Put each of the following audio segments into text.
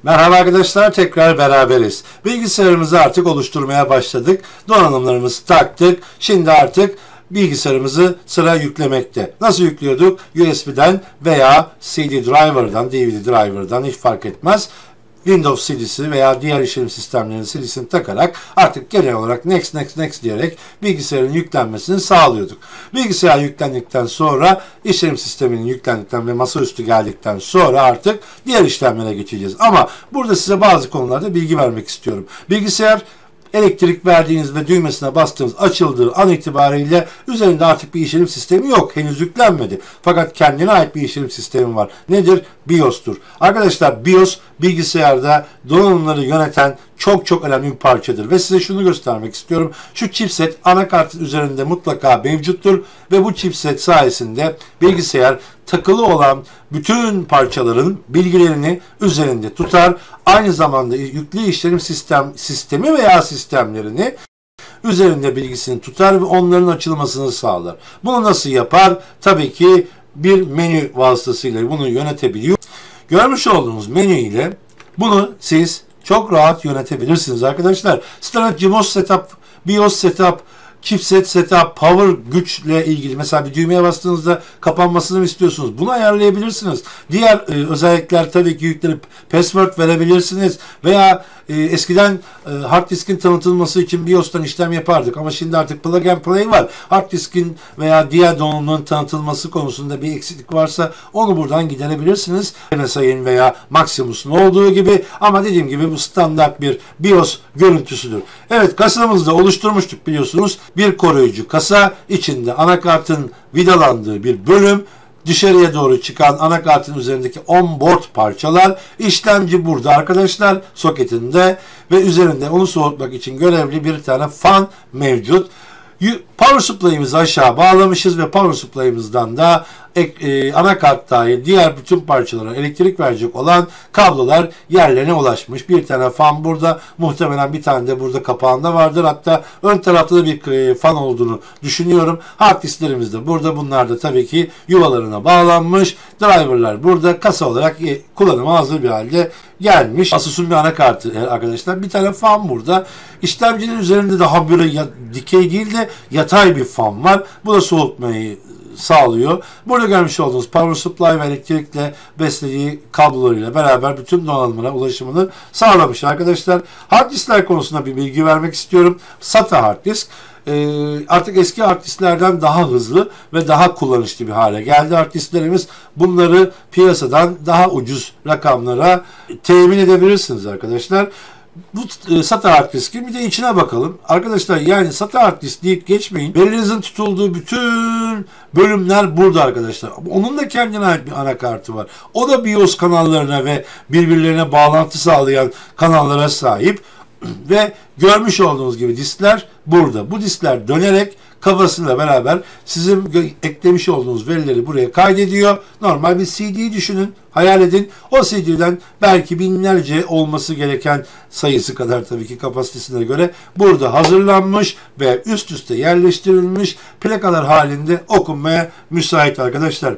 Merhaba arkadaşlar, tekrar beraberiz. Bilgisayarımızı artık oluşturmaya başladık. Donanımlarımızı taktık. Şimdi artık bilgisayarımızı sıra yüklemekte. Nasıl yüklüyorduk? USB'den veya CD driver'dan, DVD driver'dan hiç fark etmez. Windows CD'si veya diğer işletim sistemlerinin CD'sini takarak artık genel olarak next diyerek bilgisayarın yüklenmesini sağlıyorduk. Bilgisayar yüklendikten sonra işletim sisteminin yüklendikten ve masaüstü geldikten sonra artık diğer işlemlere geçeceğiz. Ama burada size bazı konularda bilgi vermek istiyorum. Bilgisayar elektrik verdiğiniz ve düğmesine bastığınız açıldığı an itibariyle üzerinde artık bir işletim sistemi yok. Henüz yüklenmedi. Fakat kendine ait bir işletim sistemi var. Nedir? BIOS'tur. Arkadaşlar BIOS bilgisayarda donanımları yöneten çok önemli bir parçadır. Ve size şunu göstermek istiyorum. Şu chipset anakartın üzerinde mutlaka mevcuttur. Ve bu chipset sayesinde bilgisayar takılı olan bütün parçaların bilgilerini üzerinde tutar. Aynı zamanda yüklü işletim sistemi veya sistemlerini üzerinde bilgisini tutar ve onların açılmasını sağlar. Bunu nasıl yapar? Tabii ki bir menü vasıtasıyla bunu yönetebiliyor. Görmüş olduğunuz menü ile bunu siz çok rahat yönetebilirsiniz arkadaşlar. Standard CMOS setup, BIOS setup, chipset setup, power güçle ilgili mesela bir düğmeye bastığınızda kapanmasını mı istiyorsunuz? Bunu ayarlayabilirsiniz. Diğer özellikler tabii ki yüklenip password verebilirsiniz veya eskiden hard diskin tanıtılması için BIOS'tan işlem yapardık ama şimdi artık plug and play var. Hard diskin veya diğer donanımların tanıtılması konusunda bir eksiklik varsa onu buradan giderebilirsiniz. MSI'nin veya Maximus'un olduğu gibi ama dediğim gibi bu standart bir BIOS görüntüsüdür. Evet, kasamızı da oluşturmuştuk biliyorsunuz. Bir koruyucu kasa, içinde anakartın vidalandığı bir bölüm, dışarıya doğru çıkan anakartın üzerindeki onboard parçalar, işlemci burada arkadaşlar soketinde ve üzerinde onu soğutmak için görevli bir tane fan mevcut. Power supply'ımızı aşağı bağlamışız ve power supply'ımızdan da anakart dahil diğer bütün parçalara elektrik verecek olan kablolar yerlerine ulaşmış. Bir tane fan burada, muhtemelen bir tane de burada kapağında vardır. Hatta ön tarafta da bir fan olduğunu düşünüyorum. Hard disklerimiz de burada. Bunlar da tabii ki yuvalarına bağlanmış. Driver'lar burada. Kasa olarak kullanıma hazır bir halde gelmiş. Asus'un bir anakartı arkadaşlar. Bir tane fan burada. İşlemcinin üzerinde daha böyle dikey değil de yatay bir fan var. Bu da soğutmayı sağlıyor. Burada görmüş olduğunuz power supply ve elektrikle beslediği kablolarıyla beraber bütün donanımlara ulaşımını sağlamış arkadaşlar. Hard diskler konusunda bir bilgi vermek istiyorum. SATA hard disk artık eski hard disklerden daha hızlı ve daha kullanışlı bir hale geldi. Hard disklerimiz, bunları piyasadan daha ucuz rakamlara temin edebilirsiniz arkadaşlar. Bu SATA hard diskin bir de içine bakalım. Arkadaşlar yani SATA hard disk deyip geçmeyin. Verilerinizin tutulduğu bütün bölümler burada arkadaşlar. Onun da kendine ait bir anakartı var. O da BIOS kanallarına ve birbirlerine bağlantı sağlayan kanallara sahip. Ve görmüş olduğunuz gibi diskler burada. Bu diskler dönerek kafasıyla beraber sizin eklemiş olduğunuz verileri buraya kaydediyor. Normal bir CD düşünün, hayal edin. O CD'den belki binlerce olması gereken sayısı kadar tabii ki kapasitesine göre burada hazırlanmış ve üst üste yerleştirilmiş plakalar halinde okunmaya müsait arkadaşlar.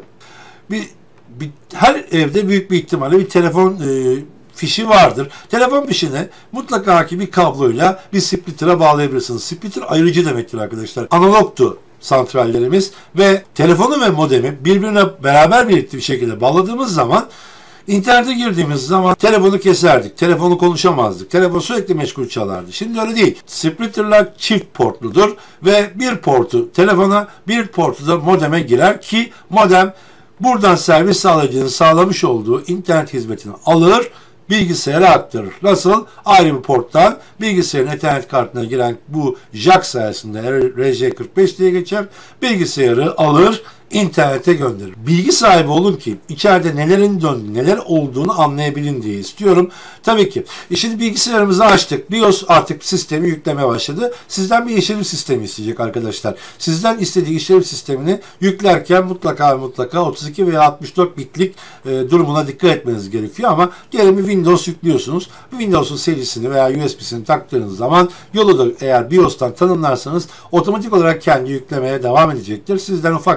Her evde büyük bir ihtimalle bir telefon fişi vardır. Telefon fişine mutlaka ki bir kabloyla bir splitter'a bağlayabilirsiniz. Splitter ayırıcı demektir arkadaşlar. Analogtu santrallerimiz ve telefonu ve modemi birbirine beraber birlikte bir şekilde bağladığımız zaman İnternete girdiğimiz zaman telefonu keserdik. Telefonu konuşamazdık. Telefon sürekli meşgul çalardı. Şimdi öyle değil. Splitter'lar çift portludur ve bir portu telefona, bir portu da modeme girer ki modem buradan servis sağlayıcının sağlamış olduğu internet hizmetini alır, bilgisayara aktarır. Nasıl? Ayrı bir porttan bilgisayarın ethernet kartına giren bu jack sayesinde RJ45 diye geçer. Bilgisayarı alır, internete gönderir. Bilgi sahibi olun ki içeride nelerin döndüğü, neler olduğunu anlayabilin diye istiyorum. Tabii ki. Şimdi bilgisayarımızı açtık. BIOS artık sistemi yüklemeye başladı. Sizden bir işletim sistemi isteyecek arkadaşlar. Sizden istediği işletim sistemini yüklerken mutlaka 32 veya 64 bitlik durumuna dikkat etmeniz gerekiyor ama diyelim bir Windows yüklüyorsunuz. Bu Windows'un serisini veya USB'sini taktığınız zaman yolu da eğer BIOS'tan tanımlarsanız otomatik olarak kendi yüklemeye devam edecektir. Sizden ufak tefek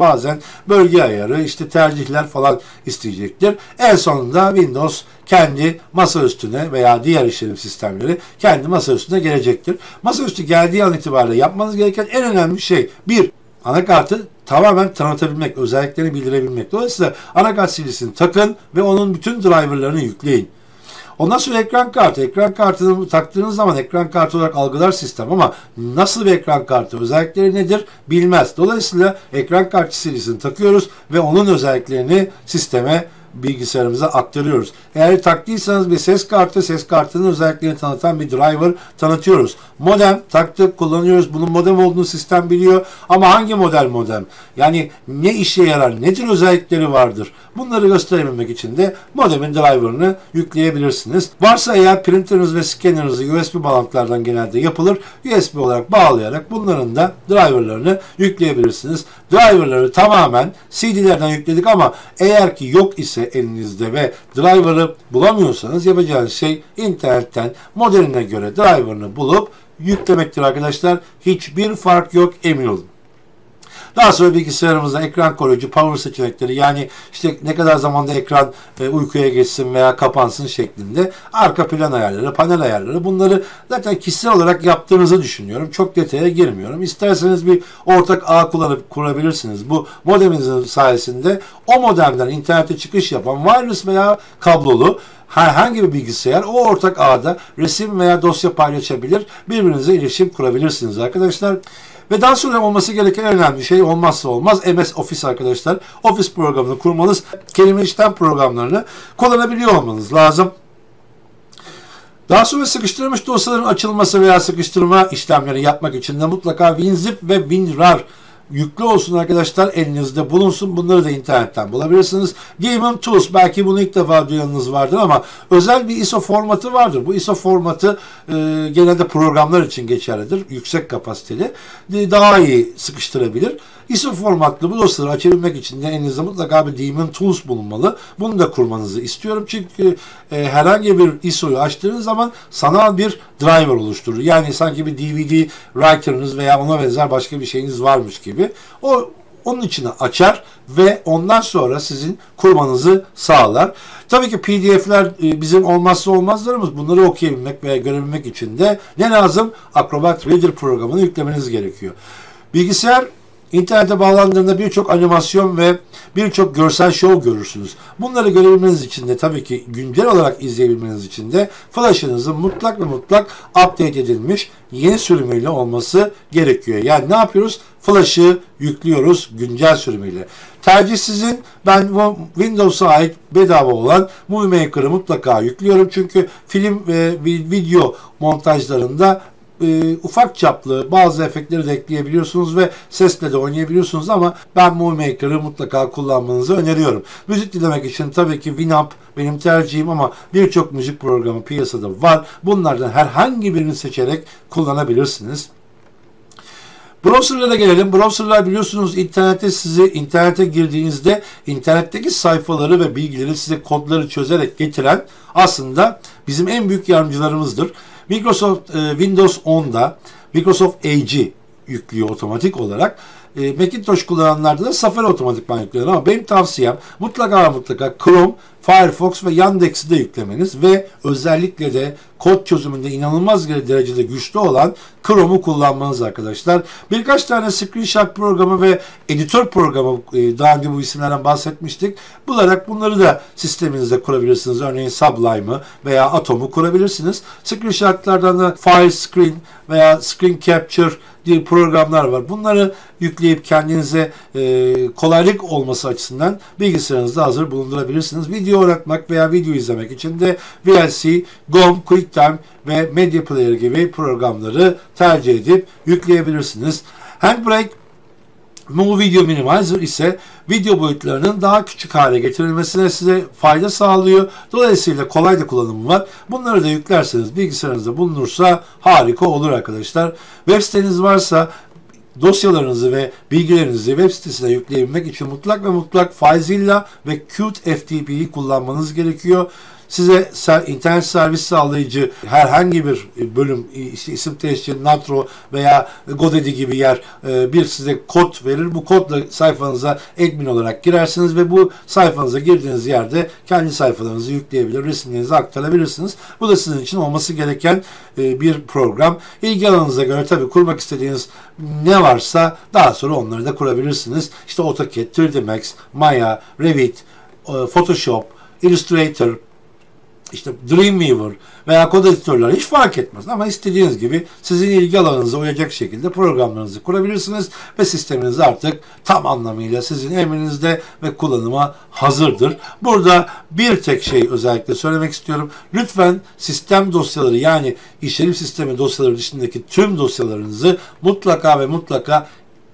bazen bölge ayarı, işte tercihler falan isteyecektir. En sonunda Windows kendi masaüstüne veya diğer işletim sistemleri kendi masaüstüne gelecektir. Masaüstü geldiği an itibariyle yapmanız gereken en önemli şey, bir, anakartı tamamen tanıtabilmek, özelliklerini bildirebilmek. Dolayısıyla anakart CD'sini takın ve onun bütün driverlarını yükleyin. Ondan sonra ekran kartı. Ekran kartını taktığınız zaman ekran kartı olarak algılar sistem ama nasıl bir ekran kartı, özellikleri nedir bilmez. Dolayısıyla ekran kartı CD'sini takıyoruz ve onun özelliklerini sisteme, bilgisayarımıza aktarıyoruz. Eğer taktıysanız bir ses kartı, ses kartının özelliklerini tanıtan bir driver tanıtıyoruz. Modem taktık, kullanıyoruz. Bunun modem olduğunu sistem biliyor. Ama hangi model modem? Yani ne işe yarar, ne tür özellikleri vardır? Bunları gösterebilmek için de modemin driver'ını yükleyebilirsiniz. Varsa eğer printerınız ve scannerınızı USB bağlantılardan genelde yapılır. USB olarak bağlayarak bunların da driver'larını yükleyebilirsiniz. Driver'ları tamamen CD'lerden yükledik ama eğer ki yok ise elinizde ve driver'ı bulamıyorsanız yapacağınız şey internetten modeline göre driver'ını bulup yüklemektir arkadaşlar. Hiçbir fark yok, emin olun. Daha sonra bilgisayarımızda ekran koruyucu, power seçenekleri, yani işte ne kadar zamanda ekran uykuya geçsin veya kapansın şeklinde arka plan ayarları, panel ayarları, bunları zaten kişisel olarak yaptığınızı düşünüyorum. Çok detaya girmiyorum. İsterseniz bir ortak ağ kullanıp kurabilirsiniz. Bu modeminizin sayesinde o modemden internete çıkış yapan wireless veya kablolu herhangi bir bilgisayar o ortak ağda resim veya dosya paylaşabilir, birbirinize iletişim kurabilirsiniz arkadaşlar. Ve daha sonra olması gereken en önemli şey, olmazsa olmaz, MS Office arkadaşlar. Office programını kurmanız, kelime işlem programlarını kullanabiliyor olmanız lazım. Daha sonra sıkıştırılmış dosyaların açılması veya sıkıştırma işlemleri yapmak için de mutlaka WinZip ve WinRAR yüklü olsun arkadaşlar, elinizde bulunsun. Bunları da internetten bulabilirsiniz. Daemon Tools, belki bunu ilk defa duyanınız vardır ama özel bir ISO formatı vardır. Bu ISO formatı genelde programlar için geçerlidir. Yüksek kapasiteli. Daha iyi sıkıştırabilir. ISO formatlı bu dosyaları açabilmek için de elinizde mutlaka bir Daemon Tools bulunmalı. Bunu da kurmanızı istiyorum. Çünkü herhangi bir ISO'yu açtığınız zaman sanal bir driver oluşturur. Yani sanki bir DVD writer'ınız veya ona benzer başka bir şeyiniz varmış gibi. Onun içine açar ve ondan sonra sizin kurmanızı sağlar. Tabii ki PDF'ler bizim olmazsa olmazlarımız. Bunları okuyabilmek veya görebilmek için de ne lazım? Acrobat Reader programını yüklemeniz gerekiyor. Bilgisayar İnternete bağlandığında birçok animasyon ve birçok görsel şov görürsünüz. Bunları görebilmeniz için de, tabii ki güncel olarak izleyebilmeniz için de flash'ınızın mutlak ve mutlak update edilmiş yeni sürümüyle olması gerekiyor. Yani ne yapıyoruz? Flash'ı yüklüyoruz güncel sürümüyle. Tercih sizin. Ben Windows'a ait bedava olan Movie Maker'ı mutlaka yüklüyorum. Çünkü film ve video montajlarında ufak çaplı bazı efektleri de ekleyebiliyorsunuz ve sesle de oynayabiliyorsunuz ama ben Movie Maker'ı mutlaka kullanmanızı öneriyorum. Müzik dinlemek için tabii ki Winamp benim tercihim ama birçok müzik programı piyasada var. Bunlardan herhangi birini seçerek kullanabilirsiniz. Browser'lara gelelim. Browser'lar biliyorsunuz internete girdiğinizde internetteki sayfaları ve bilgileri size kodları çözerek getiren aslında bizim en büyük yardımcılarımızdır. Microsoft Windows 10'da Microsoft Edge'i yüklüyor otomatik olarak. Macintosh kullananlarda da Safari otomatikman yüklüyor ama benim tavsiyem mutlaka Chrome, Firefox ve Yandex'i de yüklemeniz ve özellikle de kod çözümünde inanılmaz derecede güçlü olan Chrome'u kullanmanız arkadaşlar. Birkaç tane screenshot programı ve editör programı, daha önce bu isimlerden bahsetmiştik. Bunları da sisteminizde kurabilirsiniz. Örneğin Sublime'ı veya Atom'u kurabilirsiniz. Screenshotlardan da File Screen veya Screen Capture diye programlar var. Bunları yükleyip kendinize kolaylık olması açısından bilgisayarınızda hazır bulundurabilirsiniz. Video oynatmak veya video izlemek için de VLC, GOM, QuickTime ve Media Player gibi programları tercih edip yükleyebilirsiniz. Handbrake Move Video Minimizer ise video boyutlarının daha küçük hale getirilmesine size fayda sağlıyor. Dolayısıyla kolay da kullanımı var. Bunları da yüklerseniz, bilgisayarınızda bulunursa harika olur arkadaşlar. Web siteniz varsa dosyalarınızı ve bilgilerinizi web sitesine yükleyebilmek için mutlak FileZilla ve Qt FTP'yi kullanmanız gerekiyor. size internet servis sağlayıcı herhangi bir bölüm, işte isim teşhir, Natro veya GoDaddy gibi yer bir size kod verir. Bu kodla sayfanıza admin olarak girersiniz ve bu sayfanıza girdiğiniz yerde kendi sayfalarınızı yükleyebilir, resimlerinizi aktarabilirsiniz. Bu da sizin için olması gereken bir program. İlgi alanınıza göre tabii kurmak istediğiniz ne varsa daha sonra onları da kurabilirsiniz. İşte AutoCAD, 3D Max, Maya, Revit, Photoshop, Illustrator, işte Dreamweaver veya kod editörleri hiç fark etmez. Ama istediğiniz gibi sizin ilgi alanınıza uyacak şekilde programlarınızı kurabilirsiniz ve sisteminiz artık tam anlamıyla sizin emrinizde ve kullanıma hazırdır. Burada bir tek şey özellikle söylemek istiyorum. Lütfen sistem dosyaları, yani işletim sistemi dosyaları dışındaki tüm dosyalarınızı mutlaka ve mutlaka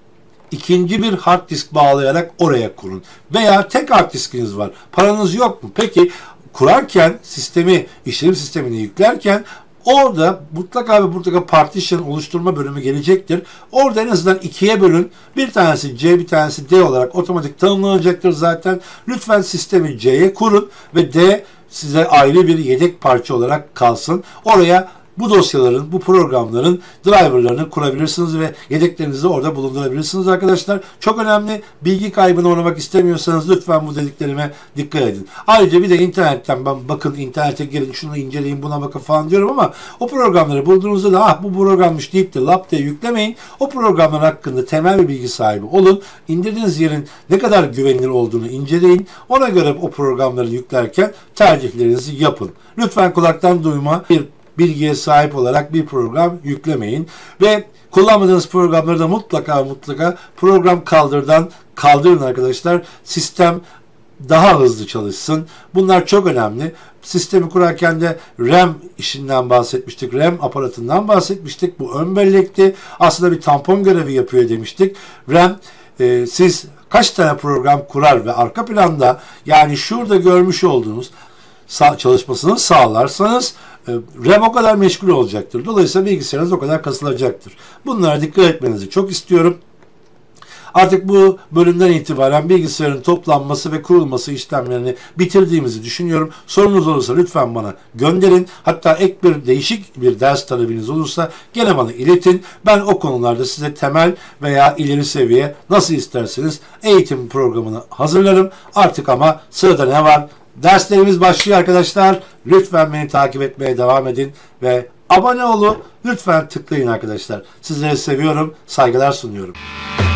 ikinci bir hard disk bağlayarak oraya kurun. Veya tek hard diskiniz var. Paranız yok mu? Peki kurarken sistemi, işletim sistemini yüklerken orada mutlaka ve mutlaka partition oluşturma bölümü gelecektir. Orada en azından ikiye bölün. Bir tanesi C, bir tanesi D olarak otomatik tanımlanacaktır zaten. Lütfen sistemi C'ye kurun ve D size ayrı bir yedek parça olarak kalsın. Oraya bu dosyaların, bu programların driverlarını kurabilirsiniz ve yedeklerinizi orada bulundurabilirsiniz arkadaşlar. Çok önemli. Bilgi kaybına uğramak istemiyorsanız lütfen bu dediklerime dikkat edin. Ayrıca bir de internetten bakın, internete girin, şunu inceleyin, buna bakın falan diyorum ama o programları bulduğunuzda da bu programmış deyip de lap diye yüklemeyin. O programlar hakkında temel bir bilgi sahibi olun. İndirdiğiniz yerin ne kadar güvenilir olduğunu inceleyin. Ona göre o programları yüklerken tercihlerinizi yapın. Lütfen kulaktan duyma bir bilgiye sahip olarak bir program yüklemeyin ve kullanmadığınız programları da mutlaka program kaldırın arkadaşlar. Sistem daha hızlı çalışsın. Bunlar çok önemli. Sistemi kurarken de RAM işinden bahsetmiştik. RAM aparatından bahsetmiştik. Bu ön bellekti. Aslında bir tampon görevi yapıyor demiştik. RAM siz kaç tane program kurar ve arka planda, yani şurada görmüş olduğunuz çalışmasını sağlarsanız RAM o kadar meşgul olacaktır. Dolayısıyla bilgisayarınız o kadar kasılacaktır. Bunlara dikkat etmenizi çok istiyorum. Artık bu bölümden itibaren bilgisayarın toplanması ve kurulması işlemlerini bitirdiğimizi düşünüyorum. Sorunuz olursa lütfen bana gönderin. Hatta ek bir değişik bir ders talebiniz olursa gene bana iletin. Ben o konularda size temel veya ileri seviye nasıl isterseniz eğitim programını hazırlarım. Artık ama sırada ne var? Derslerimiz başlıyor arkadaşlar. Lütfen beni takip etmeye devam edin ve abone olun. Lütfen tıklayın arkadaşlar. Sizleri seviyorum. Saygılar sunuyorum.